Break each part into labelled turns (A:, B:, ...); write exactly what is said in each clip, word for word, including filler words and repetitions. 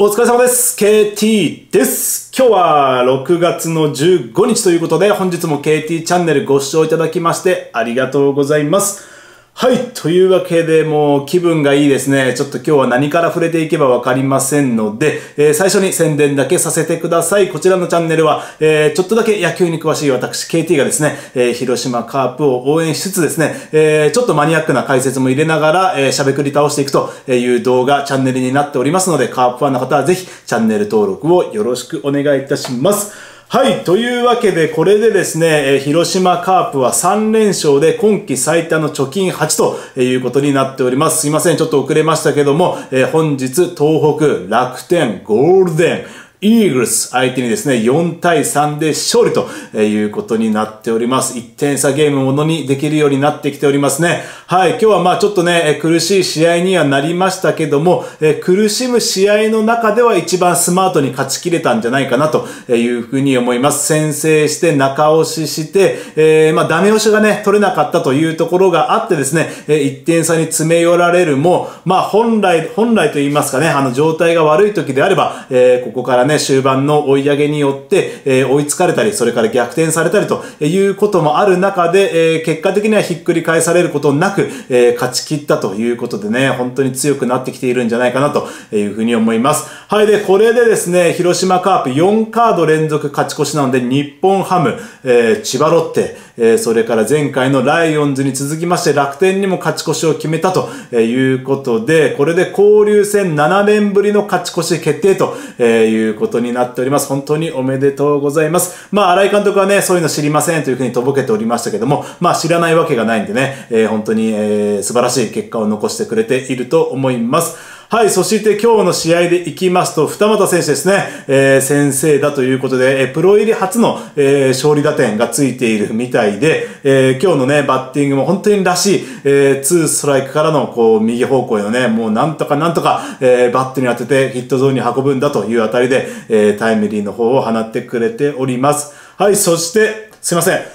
A: お疲れ様です。ケーティー です。今日はろくがつのじゅうごにちということで、本日も ケーティー チャンネルご視聴いただきましてありがとうございます。はい。というわけで、もう気分がいいですね。ちょっと今日は何から触れていけばわかりませんので、えー、最初に宣伝だけさせてください。こちらのチャンネルは、えー、ちょっとだけ野球に詳しい私、ケーティー がですね、えー、広島カープを応援しつつですね、えー、ちょっとマニアックな解説も入れながら、えー、しゃべくり倒していくという動画、チャンネルになっておりますので、カープファンの方はぜひチャンネル登録をよろしくお願いいたします。はい。というわけで、これでですね、広島カープはさんれんしょうで今季最多の貯金はちということになっております。すいません。ちょっと遅れましたけども、えー、本日、東北、楽天、ゴールデン、イーグルス相手にですね、よんたいさんで勝利ということになっております。いってんさゲームものにできるようになってきておりますね。はい。今日はまあちょっとね、苦しい試合にはなりましたけども、苦しむ試合の中では一番スマートに勝ち切れたんじゃないかなというふうに思います。先制して中押しして、えー、まあダメ押しがね、取れなかったというところがあってですね、いってんさに詰め寄られるも、まあ本来、本来と言いますかね、あの状態が悪い時であれば、えー、ここからね、終盤の追い上げによって、えー、追いつかれたり、それから逆転されたりということもある中で、えー、結果的にはひっくり返されることなく、えー、勝ち切ったということでね、本当に強くなってきているんじゃないかなというふうに思います。はい。で、これでですね、広島カープよんカード連続勝ち越しなので、日本ハム、えー、千葉ロッテ、えー、それから前回のライオンズに続きまして楽天にも勝ち越しを決めたということで、これで交流戦ななねんぶりの勝ち越し決定ということになっております。本当におめでとうございます。まあ、新井監督はね、そういうの知りませんというふうにとぼけておりましたけども、まあ、知らないわけがないんでね、えー、本当に、えー、素晴らしい結果を残してくれていると思います。はい。そして今日の試合でいきますと、二俣選手ですね、えー、先生だということで、えー、プロ入り初の、えー、勝利打点がついているみたいで、えー、今日のね、バッティングも本当にらしい、えー、ツーストライクからの、こう、右方向へのね、もうなんとかなんとか、えー、バットに当ててヒットゾーンに運ぶんだというあたりで、えー、タイムリーの方を放ってくれております。はい。そして、すいません。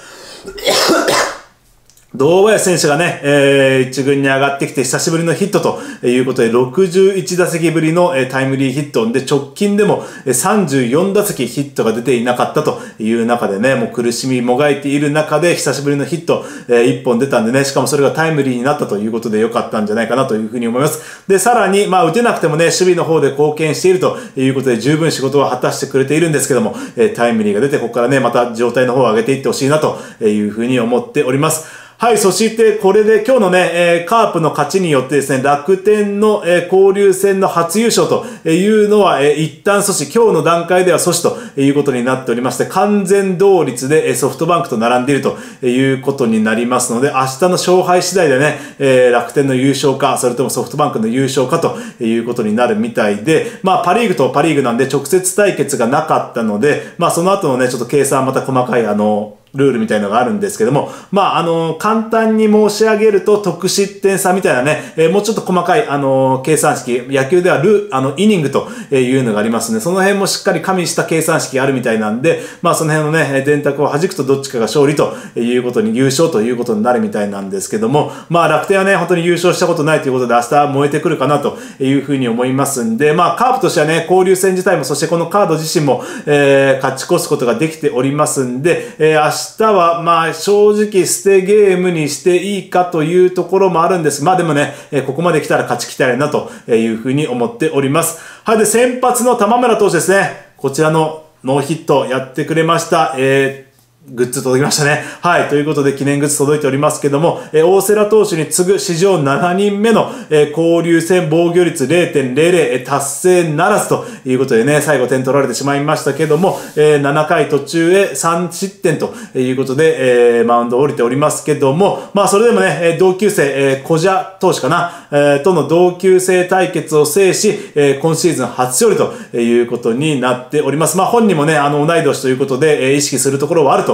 A: 堂林選手がね、えー、一軍に上がってきて久しぶりのヒットということで、ろくじゅういちだせきぶりの、えー、タイムリーヒットで、直近でもさんじゅうよんだせきヒットが出ていなかったという中でね、もう苦しみもがいている中で久しぶりのヒット、えー、いっぽん出たんでね、しかもそれがタイムリーになったということで良かったんじゃないかなというふうに思います。で、さらに、まあ打てなくてもね、守備の方で貢献しているということで十分仕事を果たしてくれているんですけども、えー、タイムリーが出て、ここからね、また状態の方を上げていってほしいなというふうに思っております。はい。そして、これで今日のね、えー、カープの勝ちによってですね、楽天の、えー、交流戦の初優勝というのは、えー、一旦阻止、今日の段階では阻止ということになっておりまして、完全同率で、えー、ソフトバンクと並んでいるということになりますので、明日の勝敗次第でね、えー、楽天の優勝か、それともソフトバンクの優勝かということになるみたいで、まあ、パリーグとパリーグなんで直接対決がなかったので、まあ、その後のね、ちょっと計算また細かい、あの、ルールみたいのがあるんですけども、まあ、あの、簡単に申し上げると、得失点差みたいなね、えー、もうちょっと細かい、あの、計算式、野球ではル、あの、イニングというのがありますので、その辺もしっかり加味した計算式があるみたいなんで、まあ、その辺のね、電卓を弾くとどっちかが勝利ということに、優勝ということになるみたいなんですけども、まあ、楽天はね、本当に優勝したことないということで、明日燃えてくるかなというふうに思いますんで、まあ、カープとしてはね、交流戦自体も、そしてこのカード自身も、えー、勝ち越すことができておりますんで、えー、明日明日は、まあ、正直捨てゲームにしていいかというところもあるんです。まあでもね、ここまで来たら勝ちきたいなというふうに思っております。はい。で、先発の玉村投手ですね。こちらのノーヒットやってくれました。えーグッズ届きましたね。はい。ということで記念グッズ届いておりますけども、えー、大瀬良投手に次ぐ史上ななにんめの、えー、交流戦防御率 れいてんれいれい、えー、達成ならずということでね、最後点取られてしまいましたけども、えー、ななかい途中へさんしってんということで、えー、マウンドを降りておりますけども、まあそれでもね、同級生、えー、小蛇投手かな、えー、との同級生対決を制し、えー、今シーズン初勝利ということになっております。まあ本人もね、あの同い年ということで、えー、意識するところはあると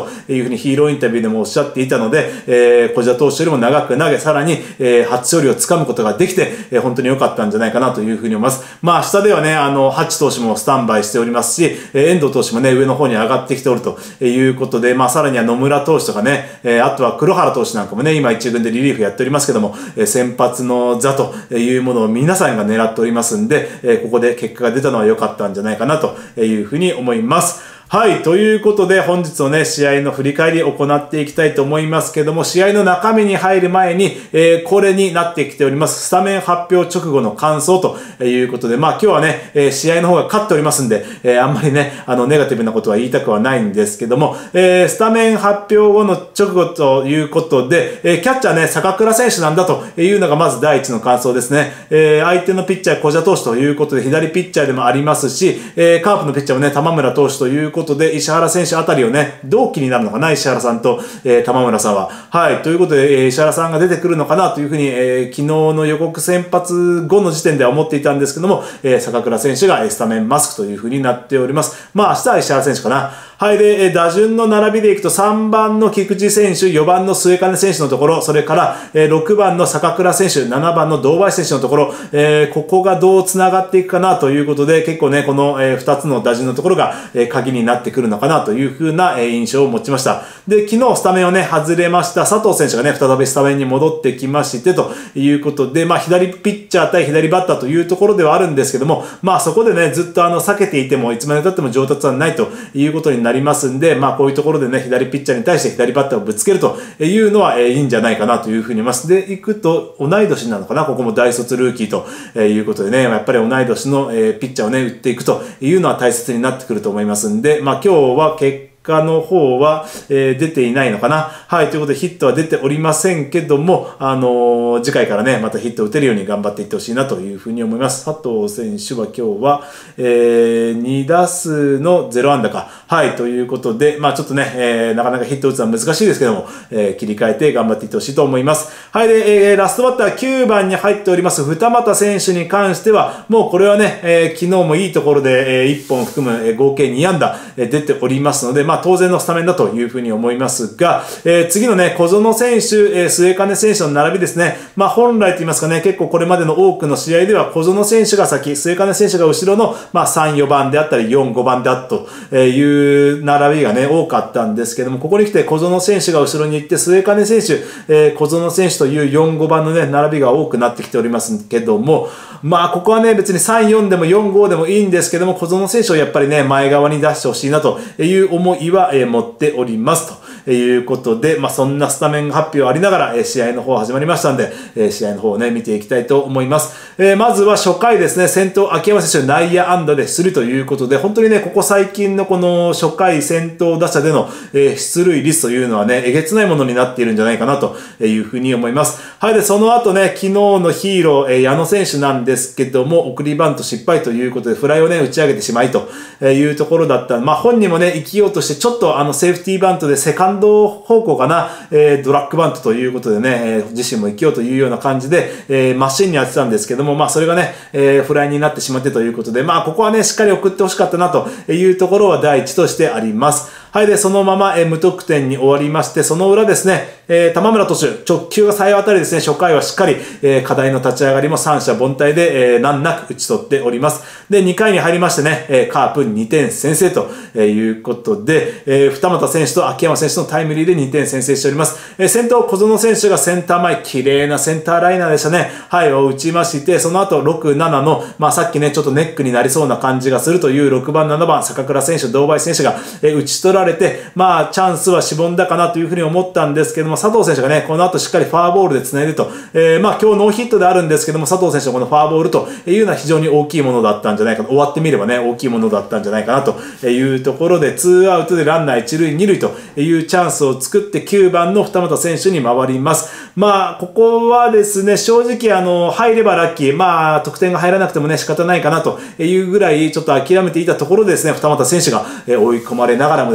A: というふうにヒーローインタビューでもおっしゃっていたので、えー、小田投手よりも長く投げ、さらに、えー、初勝利をつかむことができて、えー、本当に良かったんじゃないかなというふうに思います。まあ、下ではね、あの、ハチ投手もスタンバイしておりますし、えー、遠藤投手もね、上の方に上がってきておるということで、まあ、さらには野村投手とかね、えー、あとは黒原投手なんかもね、今一軍でリリーフやっておりますけども、えー、先発の座というものを皆さんが狙っておりますんで、えー、ここで結果が出たのは良かったんじゃないかなというふうに思います。はい。ということで、本日のね、試合の振り返りを行っていきたいと思いますけども、試合の中身に入る前に、えー、これになってきております。スタメン発表直後の感想ということで、まあ今日はね、えー、試合の方が勝っておりますんで、えー、あんまりね、あの、ネガティブなことは言いたくはないんですけども、えー、スタメン発表後の直後ということで、えー、キャッチャーね、坂倉選手なんだというのがまず第一の感想ですね。えー、相手のピッチャー、小田投手ということで、左ピッチャーでもありますし、えー、カープのピッチャーもね、玉村投手ということで、石原選手あたりをね、同期になるのかな、石原さんと、えー、玉村さんは。はい。ということで、えー、石原さんが出てくるのかなというふうに、えー、昨日の予告先発後の時点では思っていたんですけども、えー、坂倉選手がスタメンマスクというふうになっております。まあ、明日は石原選手かな。はい。で、打順の並びでいくとさんばんの菊池選手、よばんの末金選手のところ、それからろくばんの坂倉選手、ななばんの堂林選手のところ、えー、ここがどう繋がっていくかなということで、結構ね、このふたつの打順のところが鍵になってくるのかなというふうな印象を持ちました。で、昨日スタメンをね、外れました佐藤選手がね、再びスタメンに戻ってきましてということで、まあ、左ピッチャー対左バッターというところではあるんですけども、まあ、そこでね、ずっとあの、避けていても、いつまで経っても上達はないということになりますんで、まあこういうところでね、左ピッチャーに対して左バッターをぶつけるというのは、えー、いいんじゃないかなというふうに思います。で、いくと同い年なのかな、ここも大卒ルーキーということでね、やっぱり同い年の、えー、ピッチャーをね、打っていくというのは大切になってくると思いますんで、まあ今日は結果結果の方は、えー、出ていないのかな。はい。ということでヒットは出ておりませんけども、あのー、次回からね、またヒットを打てるように頑張っていってほしいなというふうに思います。佐藤選手は今日は、えー、に打数のゼロ安打か。はい。ということで、まあちょっとね、えー、なかなかヒットを打つのは難しいですけども、えー、切り替えて頑張っていってほしいと思います。はい。で、えー、ラストバッターきゅうばんに入っております、二俣選手に関しては、もうこれはね、えー、昨日もいいところで、えー、いっぽん含む、えー、合計に安打、えー、出ておりますので、まあまあ当然のスタメンだというふうに思いますが、えー、次のね、小園選手、えー、末金選手の並びですね。まあ本来と言いますかね、結構これまでの多くの試合では小園選手が先、末金選手が後ろの、まあさん、よばんであったりよん、ごばんであったという並びがね、多かったんですけども、ここに来て小園選手が後ろに行って、末金選手、えー、小園選手というよん、ごばんのね、並びが多くなってきておりますけども、まあここはね、別にさん、よんでもよん、ごでもいいんですけども、小園選手をやっぱりね、前側に出してほしいなという思いは、えー、持っておりますということで、まあそんなスタメン発表ありながら、えー、試合の方始まりましたんで、えー、試合の方をね、見ていきたいと思います。えー、まずは初回ですね、先頭秋山選手内野安打で出塁ということで、本当にね、ここ最近のこの初回先頭打者での、えー、出塁率というのはね、えげつないものになっているんじゃないかなというふうに思います。はい、で、その後ね、昨日のヒーロー、えー、矢野選手なんですけども、送りバント失敗ということで、フライをね、打ち上げてしまいというところだった。まあ本人もね、生きようとして、ちょっとあの、セーフティーバントでセカンド方向かな、えー、ドラッグバントということでね、えー、自身も生きようというような感じで、えー、マシンに当てたんですけども、まあそれがね、えー、フライになってしまってということで、まあここはね、しっかり送ってほしかったなというところは第一としてあります。はい、で、そのまま、えー、無得点に終わりまして、その裏ですね、えー、玉村投手、直球が冴え渡りですね、初回はしっかり、えー、課題の立ち上がりも三者凡退で、えー、難なく打ち取っております。で、にかいに入りましてね、えー、カープにてん先制ということで、えー、二俣選手と秋山選手のタイムリーでにてん先制しております。えー、先頭小園選手がセンター前、綺麗なセンターライナーでしたね。はい、を打ちまして、その後ろく、ななの、まあさっきね、ちょっとネックになりそうな感じがするというろくばん、ななばん、坂倉選手、堂林選手が、えー、打ち取られて、まあチャンスはしぼんだかなというふうに思ったんですけども、佐藤選手がね、この後しっかりファーボールで繋いでと、えー、まあ今日ノーヒットであるんですけども、佐藤選手のこのファーボールというのは非常に大きいものだったんじゃないかと、終わってみればね、大きいものだったんじゃないかなというところで、ツーアウトでランナーいち塁に塁というチャンスを作ってきゅうばんの二俣選手に回ります。まあ、ここはですね、正直あの、入ればラッキー、まあ、得点が入らなくてもね、仕方ないかなというぐらい、ちょっと諦めていたところでですね、二俣選手が追い込まれながらもです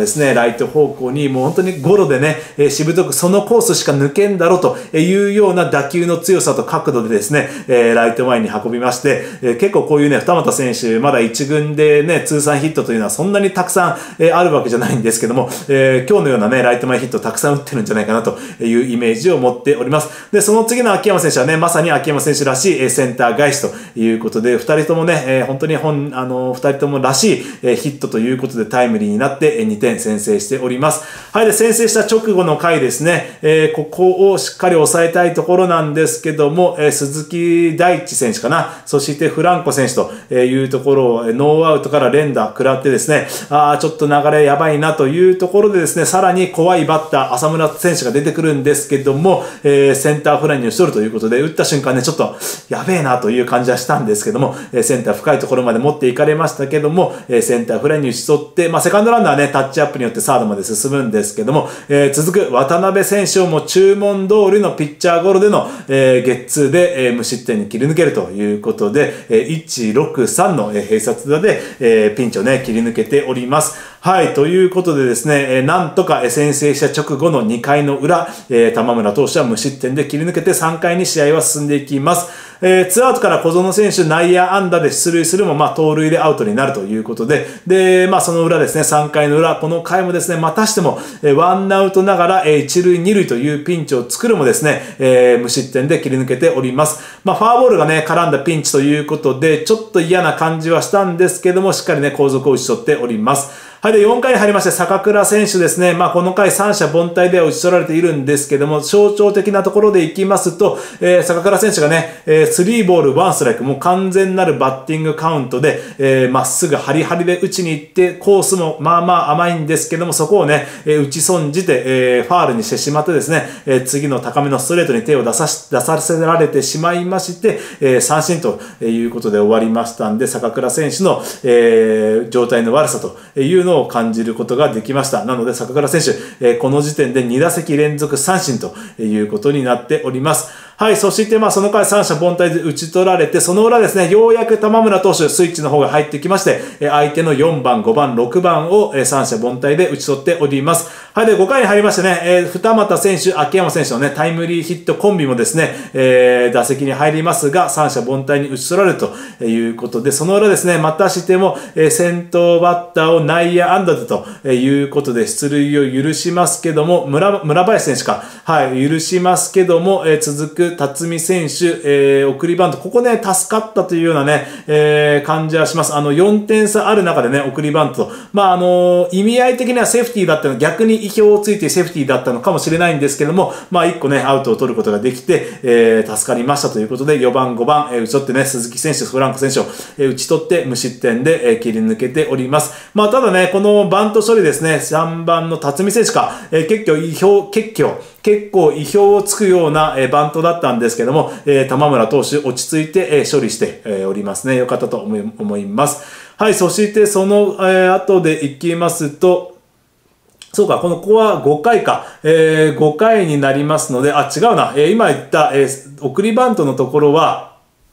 A: ですね、ライト方向にもう本当にゴロでね、えー、しぶとくそのコースしか抜けんだろうというような打球の強さと角度でですね、えー、ライト前に運びまして、えー、結構こういうね、二俣選手、まだ一軍でね、通算ヒットというのはそんなにたくさん、えー、あるわけじゃないんですけども、えー、今日のようなね、ライト前ヒットをたくさん打ってるんじゃないかなというイメージを持っております。で、その次の秋山選手はね、まさに秋山選手らしい、えー、センター返しということで、二人ともね、えー、本当に本、あのー、二人ともらしい、えー、ヒットということでタイムリーになって、えー、にてん先制しております。はい、で、先制した直後の回ですね、えー、ここをしっかり抑えたいところなんですけども、えー、鈴木大地選手かな、そしてフランコ選手というところを、ノーアウトから連打食らってですね、あー、ちょっと流れやばいなというところでですね、さらに怖いバッター、浅村選手が出てくるんですけども、えー、センターフライに打ち取るということで、打った瞬間ね、ちょっとやべえなという感じはしたんですけども、センター深いところまで持っていかれましたけども、センターフライに打ち取って、まあ、セカンドランナーはね、タッチアップによってサードまで進むんですけども、えー、続く渡辺選手をも注文通りのピッチャーゴロでの、えー、ゲッツーで、えー、無失点に切り抜けるということで、えー、いちろくさんの併殺打で、えー、ピンチをね、切り抜けております。はい、ということでですね、えー、なんとか先制した直後のにかいの裏、えー、玉村投手は無失点で切り抜けてさんかいに試合は進んでいきます。えー、ツーアウトから小園選手内野安打で出塁するも、まあ、盗塁でアウトになるということで、で、まあ、その裏ですね、さんかいの裏、この回もですね、またしても、えー、ワンアウトながら、えー、一塁二塁というピンチを作るもですね、えー、無失点で切り抜けております。まあ、ファーボールがね、絡んだピンチということで、ちょっと嫌な感じはしたんですけども、しっかりね、後続を打ち取っております。はい。で、よんかいに入りまして、坂倉選手ですね。まあ、この回三者凡退では打ち取られているんですけども、象徴的なところでいきますと、えー、坂倉選手がね、えー、スリーボールワンストライク、もう完全なるバッティングカウントで、えー、まっすぐハリハリで打ちに行って、コースもまあまあ甘いんですけども、そこをね、えー、打ち損じて、えー、ファールにしてしまってですね、えー、次の高めのストレートに手を出さし、出させられてしまいまして、えー、三振ということで終わりましたんで、坂倉選手の、えー、状態の悪さというのを感じることができました。なので、坂倉選手、えー、この時点でにだせき連続三振ということになっております。はい。そして、まあ、その回三者凡退で打ち取られて、その裏ですね、ようやく玉村投手、スイッチの方が入ってきまして、相手のよんばん、ごばん、ろくばんを三者凡退で打ち取っております。はい。で、ごかいに入りましてね、えー、二俣選手、秋山選手のね、タイムリーヒットコンビもですね、えー、打席に入りますが、三者凡退に打ち取られるということで、その裏ですね、またしても、えー、先頭バッターを内野安打でということで出塁を許しますけども、村、村林選手か、はい、許しますけども、えー、続く辰巳選手、えー、送りバント、ここね、助かったというようなね、えー、感じはします。あの、よんてん差ある中でね、送りバント。まあ、あのー、意味合い的にはセーフティーだったの、逆に意表をついてセーフティーだったのかもしれないんですけども、まあ、いっこね、アウトを取ることができて、えー、助かりましたということで、よばん、ごばん、えー、打ち取ってね、鈴木選手、フランコ選手を、えー、打ち取って無失点で、えー、切り抜けております。まあ、ただね、このバント処理ですね、さんばんの辰巳選手か、えー、結構意表、結構、結構意表をつくような、えー、バントだったんですけども、えー、玉村投手落ち着いて、えー、処理して、えー、おりますね。よかったと思い、思います。はい、そしてその、えー、後でいきますと、そうか、この、ここはごかいか。えー、ごかいになりますので、あ、違うな。えー、今言った、えー、送りバントのところは、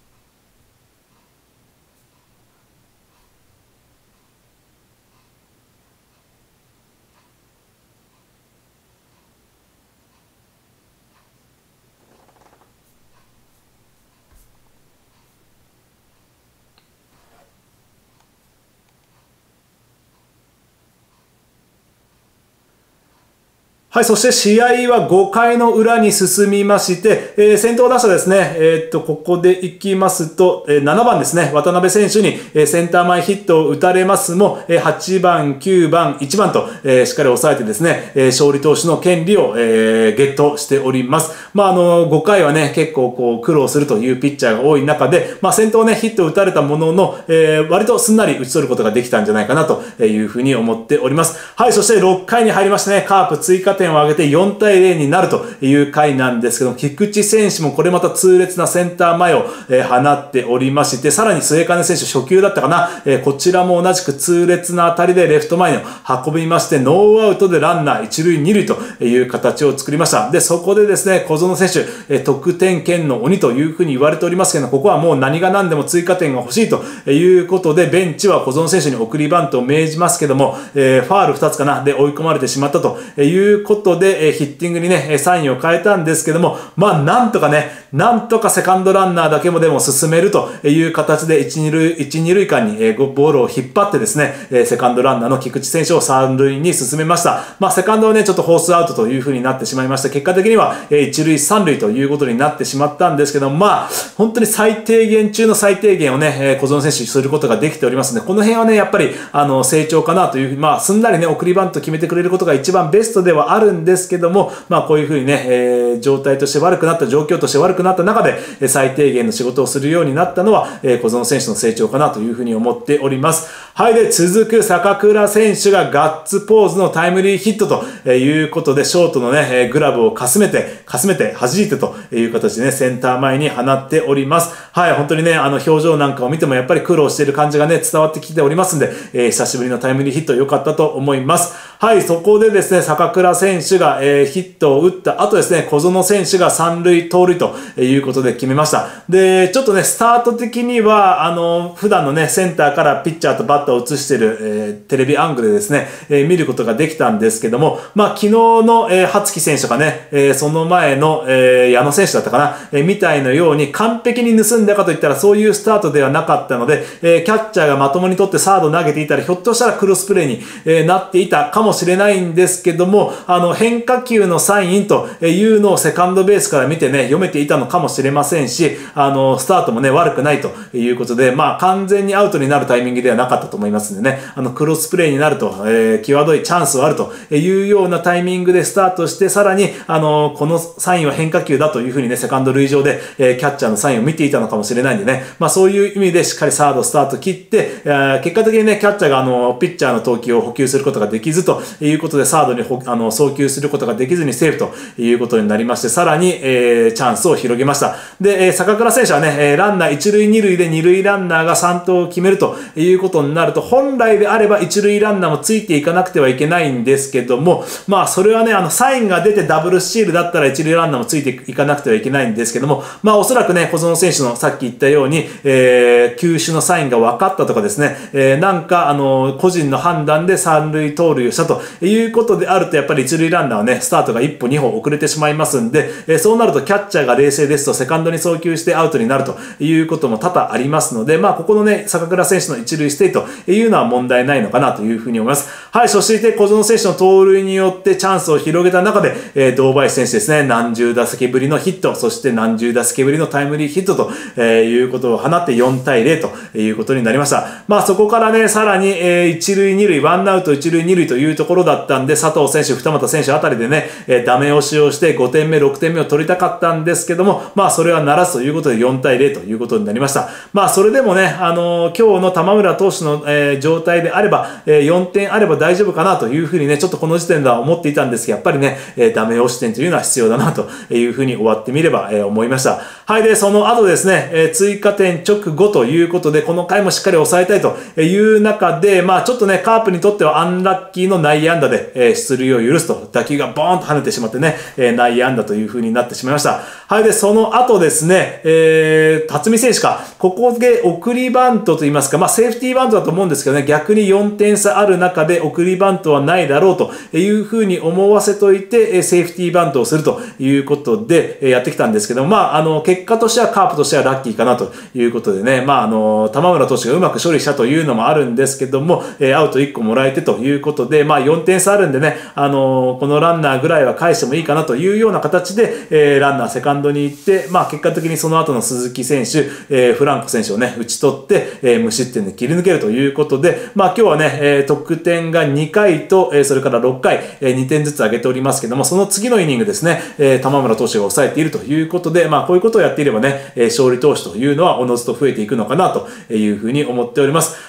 A: はい、そして試合はごかいの裏に進みまして、えー、先頭打者ですね、えー、っと、ここで行きますと、えー、ななばんですね、渡辺選手に、えー、センター前ヒットを打たれますも、えー、はちばん、きゅうばん、いちばんと、えー、しっかり抑えてですね、えー、勝利投手の権利を、えー、ゲットしております。まあ、あの、ごかいはね、結構こう、苦労するというピッチャーが多い中で、まあ、先頭ね、ヒットを打たれたものの、えー、割とすんなり打ち取ることができたんじゃないかなというふうに思っております。はい、そしてろっかいに入りましてね、カープ追加点点を挙げてよんたいゼロになるという回なんですけども、菊池選手もこれまた痛烈なセンター前を、えー、放っておりまして、さらに末金選手初球だったかな、えー、こちらも同じく痛烈な当たりでレフト前に運びまして、ノーアウトでランナー一塁二塁という形を作りました。で、そこでですね、小園選手、えー、得点圏の鬼というふうに言われておりますけど、ここはもう何が何でも追加点が欲しいということで、ベンチは小園選手に送りバントを命じますけども、えー、ファールふたつかな、で追い込まれてしまったということで、えー、ヒッティングにね、サインを変えたんですけども、まあ、なんとかね、なんとかセカンドランナーだけもでも進めるという形でいち、に塁、いち、に塁間にボールを引っ張ってですね、セカンドランナーの菊池選手をさん塁に進めました。まあ、セカンドはね、ちょっとフォースアウトという風になってしまいました。結果的にはいち塁さん塁ということになってしまったんですけど、まあ、本当に最低限中の最低限をね、小園選手することができておりますので、この辺はね、やっぱり、あの、成長かなという、まあ、すんなりね、送りバント決めてくれることが一番ベストではあるんですけども、まあ、こういう風にね、えー、状態として悪くなった、状況として悪くなった中で、最低限の仕事をするようになったのは、えー、小園選手の成長かなというふうに思っております。はい。で、続く坂倉選手がガッツポーズのタイムリーヒットということで、ショートのね、グラブをかすめて、かすめて、弾いてという形でね、センター前に放っております。はい。本当にね、あの、表情なんかを見てもやっぱり苦労している感じがね、伝わってきておりますんで、えー、久しぶりのタイムリーヒット良かったと思います。はい。そこでですね、坂倉選手が、えー、ヒットを打った後ですね、小園選手が三塁盗塁ということで決めました。で、ちょっとね、スタート的には、あの、普段のね、センターからピッチャーとバッターを映している、えー、テレビアングルでですね、えー、見ることができたんですけども、まあ、昨日の、えー、羽月選手とかね、えー、その前の、えー、矢野選手だったかな、えー、みたいのように完璧に盗んだかといったらそういうスタートではなかったので、えー、キャッチャーがまともに取ってサード投げていたら、ひょっとしたらクロスプレーに、えー、なっていたかもしれないんですけども、あの、変化球のサインというのをセカンドベースから見てね、読めていたのかもしれませんし、あの、スタートもね、悪くないということで、まあ、完全にアウトになるタイミングではなかったと思いますんでね、あの、クロスプレーになると、えー、際どいチャンスはあるというようなタイミングでスタートして、さらに、あの、このサインは変化球だというふうにね、セカンド塁上で、えー、キャッチャーのサインを見ていたのかもしれないんでね、まあ、そういう意味でしっかりサードスタート切って、えー、結果的にね、キャッチャーがあの、ピッチャーの投球を補給することができずということで、サードにあの送球することができずにセーフということになりまして、さらに、えー、チャンスを広げました。で、えー、坂倉選手はね、えー、ランナー一塁二塁で二塁ランナーがさん投を決めるということになると、本来であれば一塁ランナーもついていかなくてはいけないんですけども、まあそれはね、あのサインが出てダブルスチールだったら一塁ランナーもついていかなくてはいけないんですけども、まあおそらくね、小園選手のさっき言ったように、えー、球種のサインが分かったとかですね、えー、なんかあの個人の判断で三塁盗塁をしたということであると、やっぱり一塁ランナーはね、スタートが一歩二歩遅れてしまいますんで、えー、そうなるとキャッチャーが冷静ですとセカンドに送球してアウトになるということも多々ありますので、まあここのね、坂倉選手の一塁ステイというのは問題ないのかなというふうに思います。はい、そして小園選手の盗塁によってチャンスを広げた中で、えー、堂林選手ですね、何十打席ぶりのヒット、そして何十打席ぶりのタイムリーヒットと、えー、いうことを放ってよん対ゼロということになりました。まあそこからね、さらに、えー、一塁二塁、ワンアウト一塁二塁というところだったんで、佐藤選手、二俣選手あたりでね、えー、ダメ押しをしてごてんめ、ろくてんめを取りたかったんですけども、まあそれはならずということでよん対ゼロということになりました。まあそれでもね、あのー、今日の玉村投手の、えー、状態であれば、えー、よんてんあれば大丈夫かなというふうにね、ちょっとこの時点では思っていたんですけど、やっぱりね、えー、ダメ押し点というのは必要だなというふうに終わってみれば、えー、思いました。はい、で、その後ですね、えー、追加点直後ということで、この回もしっかり抑えたいという中で、まあちょっとね、カープにとってはアンラッキーの内野安打で、えー、出塁を許すと、打球がボーンと跳ねてしまってね、えー、内野安打というふうになってしまいました。はい、で、その後ですね、えー、辰巳選手か、ここで送りバントといいますか、まあセーフティーバントだと思うんですけどね、逆によんてん差ある中で送りバントはないだろうというふうに思わせといて、セーフティーバントをするということでやってきたんですけど、まあ、あの、結果としてはカープとしてはラッキーかなということでね、まあ、あの、玉村投手がうまく処理したというのもあるんですけども、アウトいっこもらえてということで、まあ、よんてん差あるんでね、あの、このランナーぐらいは返してもいいかなというような形で、ランナーセカンドに行って、まあ、結果的にその後の鈴木選手、フランコ選手をね、打ち取って、無失点で切り抜けるということで、まあ、今日はね、得点がにかいと、それからろっかい、にてんずつ上げておりますけども、その次のイニングですね、玉村投手が抑えているということで、まあ、こういうことをやっていればね、勝利投手というのはおのずと増えていくのかなというふうに思っております。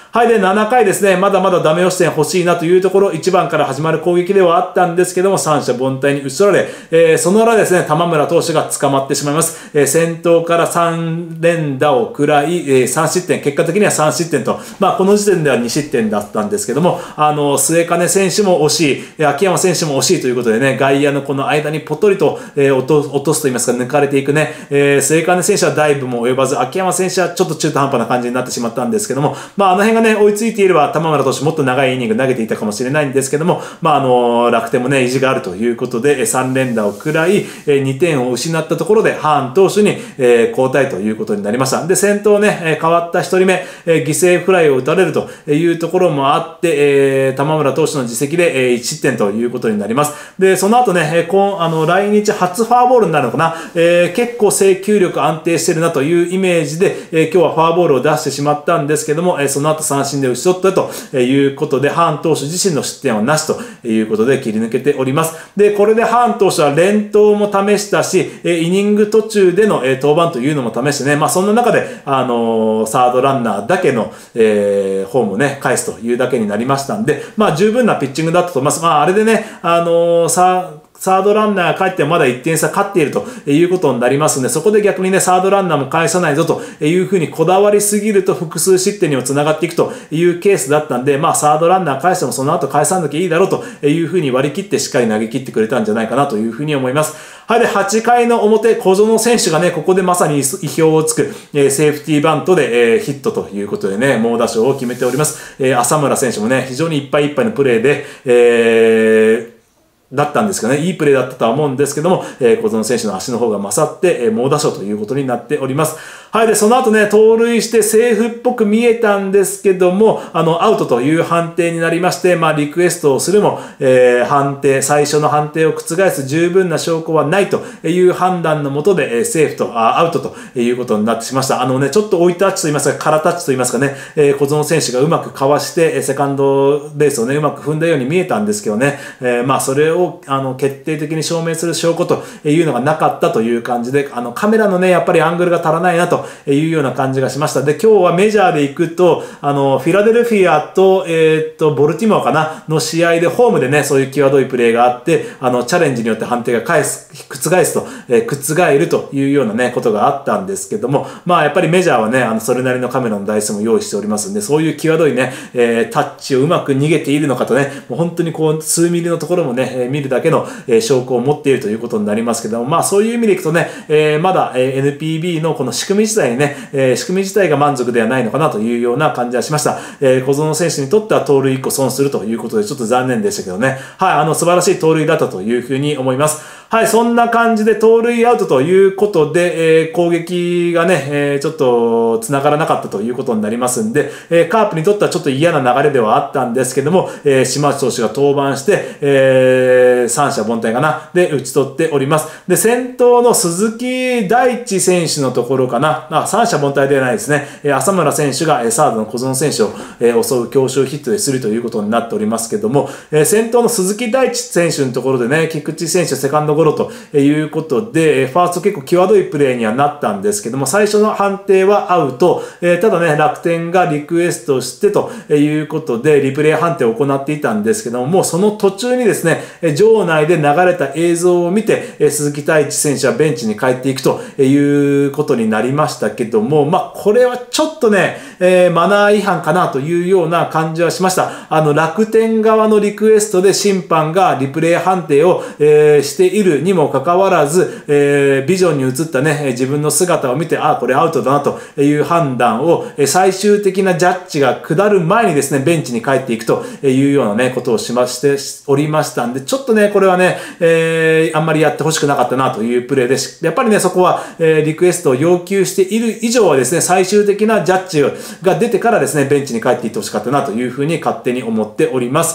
A: はい。で、ななかいですね、まだまだダメ押し点欲しいなというところ、いちばんから始まる攻撃ではあったんですけども、三者凡退に打ち取られ、えー、その裏ですね、玉村投手が捕まってしまいます。えー、先頭からさん連打を食らい、えー、さん失点、結果的にはさん失点と、まあ、この時点ではに失点だったんですけども、あの、末金選手も惜しい、秋山選手も惜しいということでね、外野のこの間にポトリと、えー、落と、落とすと言いますか、抜かれていくね、えー、末金選手はダイブも及ばず、秋山選手はちょっと中途半端な感じになってしまったんですけども、まあ、あの辺がね、追いついていれば、玉村投手もっと長いイニング投げていたかもしれないんですけども、まあ、あの、楽天もね、意地があるということで、さん連打を食らい、にてんを失ったところで、ハーン投手に、えー、交代ということになりました。で、先頭ね、変わったひとりめ、犠牲フライを打たれるというところもあって、えー、玉村投手の自責でいち失点ということになります。で、その後ね、こうあの来日初フォアボールになるのかな、えー、結構制球力安定してるなというイメージで、えー、今日はフォアボールを出してしまったんですけども、えー、その後三振で打ち取ったということで、ハーン投手自身の失点はなしということで切り抜けております。で、これでハーン投手は連投も試したし、イニング途中での登板というのも試してね、まあそんな中で、あのー、サードランナーだけの、えー、ホームをね、返すというだけになりましたんで、まあ十分なピッチングだったと思います。まああれでね、あのー、さ、サードランナーが帰ってまだいってん差勝っているということになりますので、そこで逆にね、サードランナーも返さないぞというふうにこだわりすぎると複数失点にもつながっていくというケースだったんで、まあサードランナー返してもその後返さなきゃいいだろうというふうに割り切ってしっかり投げ切ってくれたんじゃないかなというふうに思います。はい。で、はちかいの表、小園選手がね、ここでまさに意表をつく、えー、セーフティーバントで、えー、ヒットということでね、猛打賞を決めております。えー、浅村選手もね、非常にいっぱいいっぱいのプレーで、えー、だったんですかね。いいプレーだったとは思うんですけども、えー、小園選手の足の方が勝って、えー、猛打賞ということになっております。はい。で、その後ね、盗塁してセーフっぽく見えたんですけども、あの、アウトという判定になりまして、まあ、リクエストをするも、えー、判定、最初の判定を覆す十分な証拠はないという判断のもとで、えー、セーフと、あ、アウトということになってしました。あのね、ちょっと追いタッチと言いますか、空タッチと言いますかね、えー、小園選手がうまくかわして、セカンドベースをね、うまく踏んだように見えたんですけどね、えー、まあ、それを、あの、決定的に証明する証拠というのがなかったという感じで、あの、カメラのね、やっぱりアングルが足らないなというような感じがしました。で、今日はメジャーで行くと、あの、フィラデルフィアと、えー、っと、ボルティモアかなの試合でホームでね、そういう際どいプレーがあって、あの、チャレンジによって判定が返す、覆すと、えー、覆るというようなね、ことがあったんですけども、まあ、やっぱりメジャーはね、あの、それなりのカメラの台数も用意しておりますんで、そういう際どいね、えー、タッチをうまく逃げているのかとね、もう本当にこう、数ミリのところもね、えー、見るだけの、えー、証拠を持っているということになりますけども、まあ、そういう意味でいくとね、えー、まだ、えー、エヌピービー のこの仕組み自体にね、えー、仕組み自体が満足ではないのかなというような感じはしました。えー、小園選手にとっては盗塁いっこ損するということで、ちょっと残念でしたけどね。はい、あの、素晴らしい盗塁だったというふうに思います。はい、そんな感じで盗塁アウトということで、えー、攻撃がね、えー、ちょっと繋がらなかったということになりますんで、えー、カープにとってはちょっと嫌な流れではあったんですけども、えー、島内投手が登板して、えー、三者凡退かな、で打ち取っております。で、先頭の鈴木大地選手のところかな、あ、三者凡退ではないですね、えー、浅村選手が、えー、サードの小園選手を、えー、襲う強襲ヒットでするということになっておりますけども、えー、先頭の鈴木大地選手のところでね、菊池選手セカンドゴロということで、ファースト結構際どいプレーにはなったんですけども、最初の判定はアウト、えー、ただね、楽天がリクエストしてということで、リプレイ判定を行っていたんですけども、もうその途中にですね、場内で流れた映像を見て、鈴木大地選手はベンチに帰っていくということになりましたけども、まあ、これはちょっとね、えー、マナー違反かなというような感じはしました。あの、楽天側のリクエストで審判がリプレイ判定を、えー、しているにもかかわらず、えー、ビジョンに映ったね、自分の姿を見て、ああ、これアウトだなという判断を、最終的なジャッジが下る前にですね、ベンチに帰っていくというようなね、ことをしましておりましたんで、ちょっとね、これはね、えー、あんまりやってほしくなかったなというプレーです。やっぱりね、そこは、えー、リクエストを要求している以上はですね、最終的なジャッジが出てからですね、ベンチに帰っていってほしかったなというふうに勝手に思っております。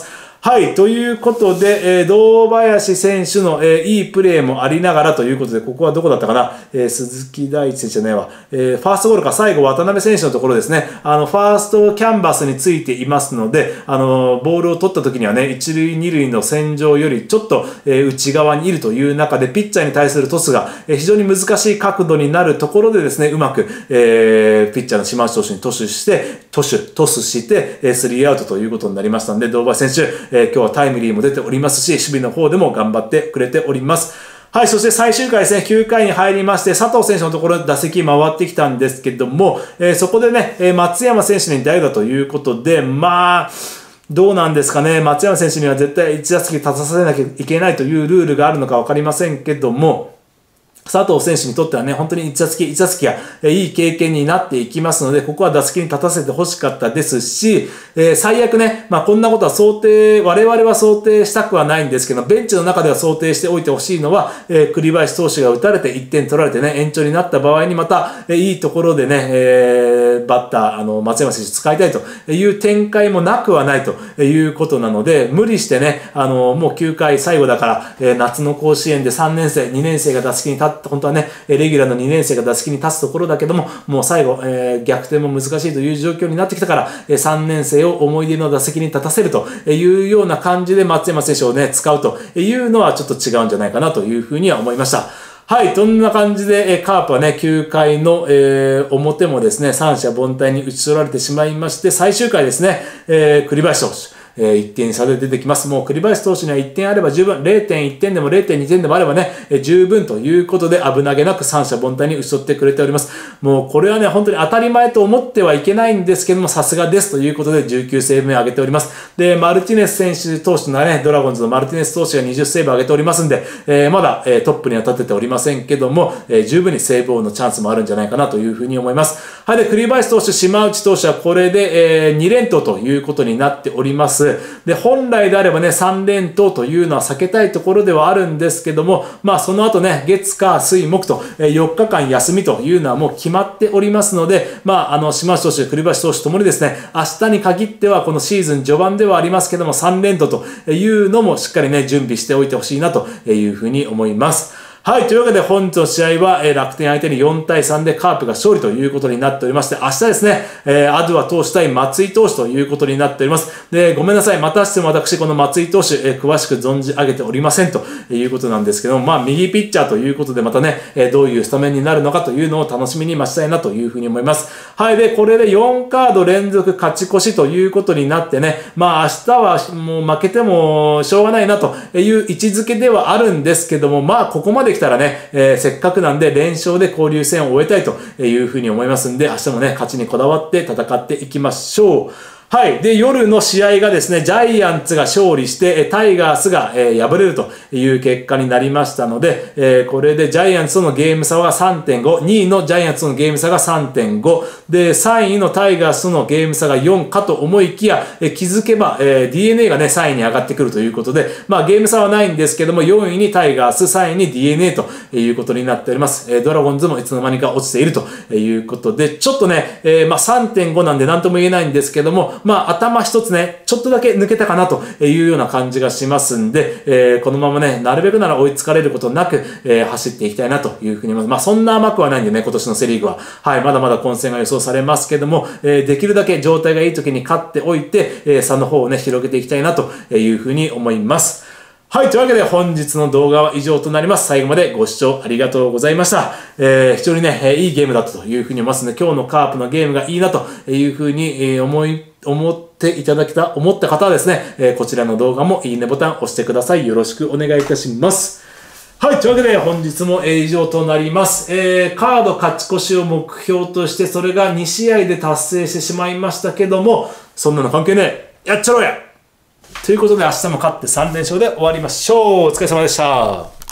A: はい。ということで、えー、堂林選手の、えー、いいプレーもありながらということで、ここはどこだったかな、えー、鈴木大地選手じゃないわ。えー、ファーストゴールか最後渡辺選手のところですね。あの、ファーストキャンバスについていますので、あの、ボールを取った時にはね、一塁二塁の線上よりちょっと、えー、内側にいるという中で、ピッチャーに対するトスが、えー、非常に難しい角度になるところでですね、うまく、えー、ピッチャーの島内投手にトスして、トス、トスして、えー、スリーアウトということになりましたので、堂林選手、えー、今日はタイムリーも出ておりますし、守備の方でも頑張ってくれております。はい、そして最終回ですね、きゅうかいに入りまして、佐藤選手のところで打席回ってきたんですけども、えー、そこでね、えー、松山選手に代打ということで、まあ、どうなんですかね、松山選手には絶対いち打席立たせなきゃいけないというルールがあるのかわかりませんけども、佐藤選手にとってはね、本当に一打席一打席がいい経験になっていきますので、ここは打席に立たせて欲しかったですし、えー、最悪ね、まあこんなことは想定、我々は想定したくはないんですけど、ベンチの中では想定しておいてほしいのは、えー、栗林投手が打たれていってん取られてね、延長になった場合にまた、えー、いいところでね、えー、バッター、あの、松山選手使いたいという展開もなくはないということなので、無理してね、あの、もうきゅうかい最後だから、えー、夏の甲子園でさんねん生、にねん生が打席に立って、本当はね、レギュラーのにねん生が打席に立つところだけども、もう最後、えー、逆転も難しいという状況になってきたから、えー、さんねん生を思い出の打席に立たせるというような感じで松山選手をね、使うというのはちょっと違うんじゃないかなというふうには思いました。はい、そんな感じで、えー、カープはね、きゅうかいの、えー、表もですね、三者凡退に打ち取られてしまいまして、最終回ですね、えー、栗林投手。えー、いってん差で出てきます。もう栗林投手にはいってんあれば十分、れいてんいってんでも れいてんにてんでもあればね、えー、十分ということで危なげなく三者凡退に打ち取ってくれております。もうこれはね、本当に当たり前と思ってはいけないんですけども、さすがですということでじゅうきゅうセーブ目を挙げております。で、マルティネス選手投手のね、ドラゴンズのマルティネス投手がにじゅうセーブ挙げておりますんで、えー、まだ、えー、トップには立てておりませんけども、えー、十分にセーブ王のチャンスもあるんじゃないかなというふうに思います。はい、で、栗林投手、島内投手はこれで、えー、に連投ということになっております。で、本来であればね、さん連投というのは避けたいところではあるんですけども、まあその後ね、月火水木とよっかかん休みというのはもう決まっておりますので、まああの、島内投手、栗林投手ともにですね、明日に限ってはこのシーズン序盤ではありますけども、さん連投というのもしっかりね、準備しておいてほしいなというふうに思います。はい。というわけで本日の試合は、えー、楽天相手によんたいさんでカープが勝利ということになっておりまして、明日ですね、えー、アドゥア投手対松井投手ということになっております。で、ごめんなさい。またしても私、この松井投手、えー、詳しく存じ上げておりませんということなんですけども、まあ、右ピッチャーということでまたね、えー、どういうスタメンになるのかというのを楽しみに待ちたいなというふうに思います。はい。で、これでよんカード連続勝ち越しということになってね、まあ、明日はもう負けてもしょうがないなという位置づけではあるんですけども、まあ、ここまで来たらね、えーせっかくなんで連勝で交流戦を終えたいというふうに思いますんで、明日もね、勝ちにこだわって戦っていきましょう。はい。で、夜の試合がですね、ジャイアンツが勝利して、タイガースが、えー、敗れるという結果になりましたので、えー、これでジャイアンツとのゲーム差は さんてんご、にいのジャイアンツとのゲーム差が さんてんご、で、さんいのタイガースとのゲーム差がよんかと思いきや、えー、気づけば、えー、ディーエヌエー がね、さんいに上がってくるということで、まあゲーム差はないんですけども、よんいにタイガース、さんいに ディーエヌエー ということになっております。えー、ドラゴンズもいつの間にか落ちているということで、ちょっとね、えー、まあ さんてんご なんで何とも言えないんですけども、まあ頭一つね、ちょっとだけ抜けたかなというような感じがしますんで、えー、このままね、なるべくなら追いつかれることなく、えー、走っていきたいなというふうに思います。まあそんな甘くはないんでね、今年のセリーグは。はい、まだまだ混戦が予想されますけども、えー、できるだけ状態がいい時に勝っておいて、えー、差の方をね、広げていきたいなというふうに思います。はい。というわけで本日の動画は以上となります。最後までご視聴ありがとうございました。えー、非常にね、えー、いいゲームだったというふうに思いますので、今日のカープのゲームがいいなというふうに、えー、思い、思っていただけた、思った方はですね、えー、こちらの動画もいいねボタンを押してください。よろしくお願いいたします。はい。というわけで本日も以上となります。えー、カード勝ち越しを目標として、それがに試合で達成してしまいましたけども、そんなの関係ねえ。やっちゃろうやということで明日も勝ってさん連勝で終わりましょう。お疲れ様でした。